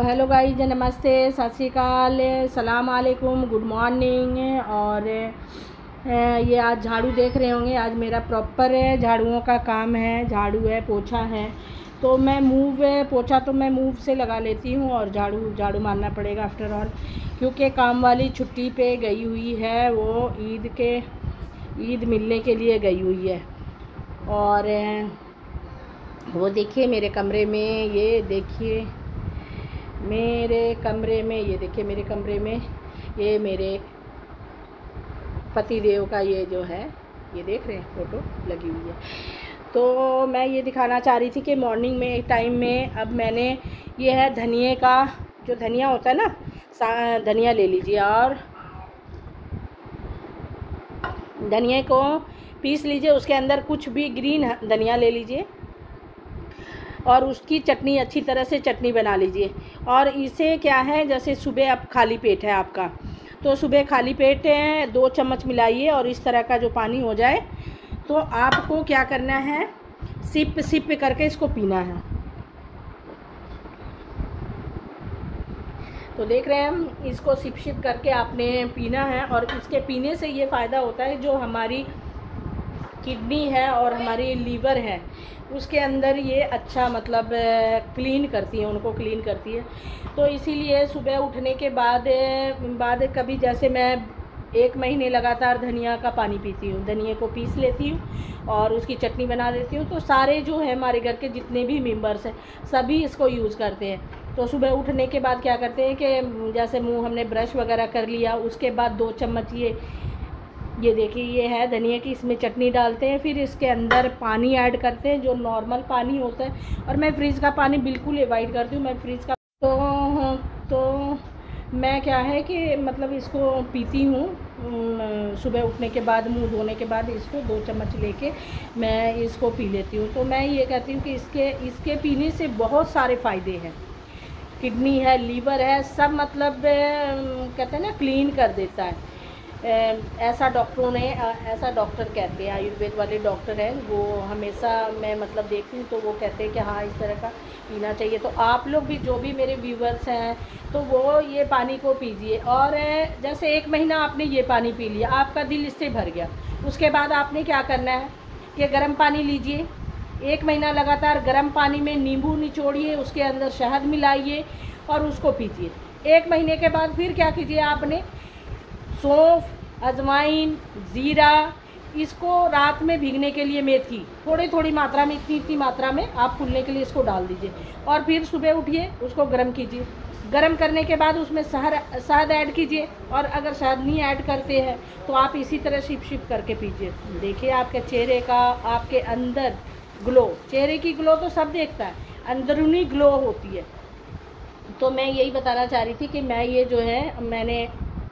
Hello guys, नमस्ते, सत श्री अकाल, सलाम अलैकुम, गुड मॉर्निंग। और ये आज झाड़ू देख रहे होंगे। आज मेरा प्रॉपर झाड़ुओं का काम है, झाड़ू है, पोछा है। तो मैं पोछा तो मैं मूव से लगा लेती हूँ और झाड़ू मारना पड़ेगा आफ्टर ऑल, क्योंकि काम वाली छुट्टी पे गई हुई है। वो ईद मिलने के लिए गई हुई है। और वो देखिए मेरे कमरे में, ये देखिए मेरे कमरे में, ये देखिए मेरे कमरे में ये मेरे पति देव का ये जो है, ये देख रहे हैं, फ़ोटो लगी हुई है। तो मैं ये दिखाना चाह रही थी कि मॉर्निंग में एक टाइम में अब मैंने ये है धनिए का, जो धनिया होता है ना, धनिया ले लीजिए और धनिया को पीस लीजिए। उसके अंदर कुछ भी ग्रीन धनिया ले लीजिए और उसकी चटनी, अच्छी तरह से चटनी बना लीजिए। और इसे क्या है, जैसे सुबह अब खाली पेट है आपका, तो सुबह खाली पेट 2 चम्मच मिलाइए और इस तरह का जो पानी हो जाए तो आपको क्या करना है, सिप करके इसको पीना है। तो देख रहे हैं हम, इसको सिप करके आपने पीना है। और इसके पीने से ये फ़ायदा होता है, जो हमारी किडनी है और हमारी लीवर है उसके अंदर ये अच्छा मतलब क्लीन करती है, उनको क्लीन करती है। तो इसीलिए सुबह उठने के बाद कभी जैसे मैं 1 महीने लगातार धनिया का पानी पीती हूँ, धनिया को पीस लेती हूँ और उसकी चटनी बना देती हूँ। तो सारे जो है हमारे घर के जितने भी मेंबर्स हैं सभी इसको यूज़ करते हैं। तो सुबह उठने के बाद क्या करते हैं कि जैसे मुँह हमने ब्रश वगैरह कर लिया, उसके बाद 2 चम्मच ये देखिए ये है धनिया की, इसमें चटनी डालते हैं। फिर इसके अंदर पानी ऐड करते हैं, जो नॉर्मल पानी होता है। और मैं फ्रिज का पानी बिल्कुल अवॉइड करती हूँ। मैं फ्रिज का तो मैं क्या है कि मतलब इसको पीती हूँ सुबह उठने के बाद, मुंह धोने के बाद इसको 2 चम्मच लेके मैं इसको पी लेती हूँ। तो मैं ये कहती हूँ कि इसके पीने से बहुत सारे फ़ायदे हैं। किडनी है, लीवर है, सब मतलब कहते हैं ना, क्लीन कर देता है। ऐसा डॉक्टर कहते हैं, आयुर्वेद वाले डॉक्टर हैं, वो हमेशा मैं मतलब देखती हूँ तो वो कहते हैं कि हाँ इस तरह का पीना चाहिए। तो आप लोग भी, जो भी मेरे व्यूवर्स हैं, तो वो ये पानी को पीजिए। और जैसे 1 महीना आपने ये पानी पी लिया, आपका दिल इससे भर गया, उसके बाद आपने क्या करना है कि गर्म पानी लीजिए। 1 महीना लगातार गर्म पानी में नींबू निचोड़िए, उसके अंदर शहद मिलाइए और उसको पीजिए। 1 महीने के बाद फिर क्या कीजिए, आपने सौंफ, अजवाइन, ज़ीरा, इसको रात में भीगने के लिए, मेथी थोड़ी मात्रा में, इतनी मात्रा में आप फूलने के लिए इसको डाल दीजिए। और फिर सुबह उठिए, उसको गर्म कीजिए। गर्म करने के बाद उसमें शहद ऐड कीजिए। और अगर शहद नहीं ऐड करते हैं तो आप इसी तरह शिप करके पीजिए। देखिए आपके चेहरे का, आपके अंदर ग्लो, चेहरे की ग्लो तो सब देखता है, अंदरूनी ग्लो होती है। तो मैं यही बताना चाह रही थी कि मैं ये जो है, मैंने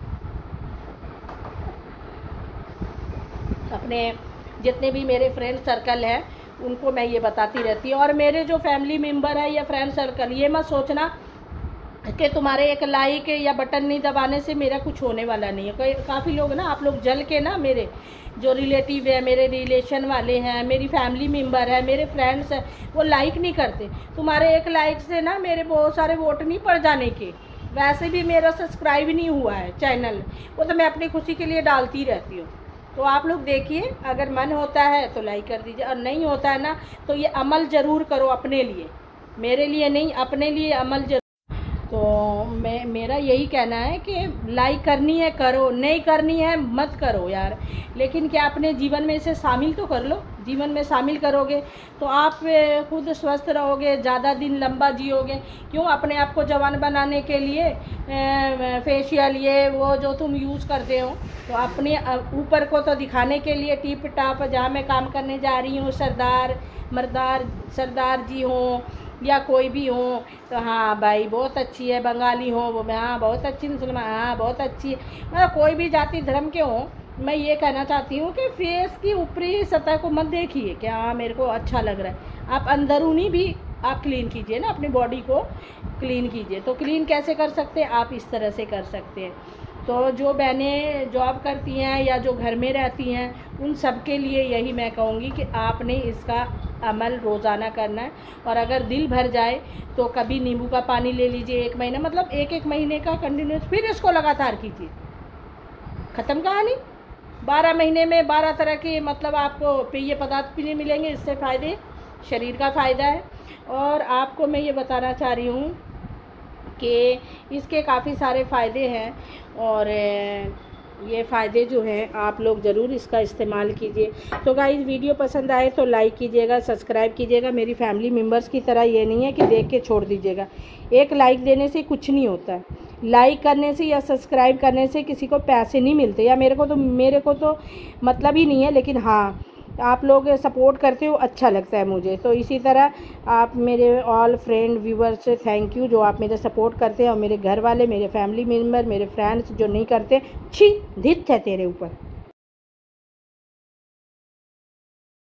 अपने जितने भी मेरे फ्रेंड सर्कल हैं उनको मैं ये बताती रहती हूँ। और मेरे जो फैमिली मेम्बर है या फ्रेंड सर्कल, ये मत सोचना कि तुम्हारे एक लाइक या बटन नहीं दबाने से मेरा कुछ होने वाला नहीं है। काफ़ी लोग ना, आप लोग जल के ना, मेरे जो रिलेटिव है, मेरे रिलेशन वाले हैं, मेरी फैमिली मेम्बर है, मेरे फ्रेंड्स हैं, वो लाइक नहीं करते। तुम्हारे एक लाइक से ना मेरे बहुत सारे वोट नहीं पड़ जाने के। वैसे भी मेरा सब्सक्राइब नहीं हुआ है चैनल, वो तो मैं अपनी खुशी के लिए डालती रहती हूँ। तो आप लोग देखिए, अगर मन होता है तो लाइक कर दीजिए, और नहीं होता है ना तो ये अमल ज़रूर करो अपने लिए, मेरे लिए नहीं, अपने लिए अमल जरूर। तो मेरा यही कहना है कि लाइक करनी है करो, नहीं करनी है मत करो यार, लेकिन क्या अपने जीवन में इसे शामिल तो कर लो। जीवन में शामिल करोगे तो आप खुद स्वस्थ रहोगे, ज़्यादा दिन लंबा जियोगे। क्यों अपने आप को जवान बनाने के लिए फेशियल ये वो जो तुम यूज़ करते हो, तो अपने ऊपर को तो दिखाने के लिए टिप टाप, जहाँ मैं काम करने जा रही हूँ, सरदार जी हों या कोई भी हो, तो हाँ भाई बहुत अच्छी है, बंगाली हो वो, हाँ बहुत अच्छी, मुसलमान हाँ बहुत अच्छी है, मतलब कोई भी जाति धर्म के हों, मैं ये कहना चाहती हूँ कि फेस की ऊपरी सतह को मत देखिए कि हाँ मेरे को अच्छा लग रहा है। आप अंदरूनी भी आप क्लीन कीजिए ना, अपनी बॉडी को क्लीन कीजिए। तो क्लीन कैसे कर सकते हैं आप, इस तरह से कर सकते हैं। तो जो बहनें जॉब करती हैं या जो घर में रहती हैं उन सब के लिए यही मैं कहूँगी कि आपने इसका अमल रोज़ाना करना है। और अगर दिल भर जाए तो कभी नींबू का पानी ले लीजिए 1 महीना, मतलब 1 महीने का कंटिन्यूस, फिर इसको लगातार कीजिए। ख़त्म कहानी। 12 महीने में 12 तरह के मतलब आपको पेय पदार्थ पीने मिलेंगे। इससे फ़ायदे, शरीर का फ़ायदा है। और आपको मैं ये बताना चाह रही हूँ कि इसके काफ़ी सारे फ़ायदे हैं और ये फ़ायदे जो हैं आप लोग ज़रूर इसका इस्तेमाल कीजिए। तो गाइस वीडियो पसंद आए तो लाइक कीजिएगा, सब्सक्राइब कीजिएगा। मेरी फैमिली मेम्बर्स की तरह ये नहीं है कि देख के छोड़ दीजिएगा। एक लाइक देने से कुछ नहीं होता है। लाइक करने से या सब्सक्राइब करने से किसी को पैसे नहीं मिलते, या मेरे को तो मतलब ही नहीं है, लेकिन हाँ आप लोग सपोर्ट करते हो, अच्छा लगता है मुझे। तो इसी तरह आप मेरे ऑल फ्रेंड व्यूवर्स से थैंक यू जो आप मेरे सपोर्ट करते हैं, और मेरे घर वाले, मेरे फैमिली मेम्बर, मेरे फ्रेंड्स जो नहीं करते, छी धित है तेरे ऊपर।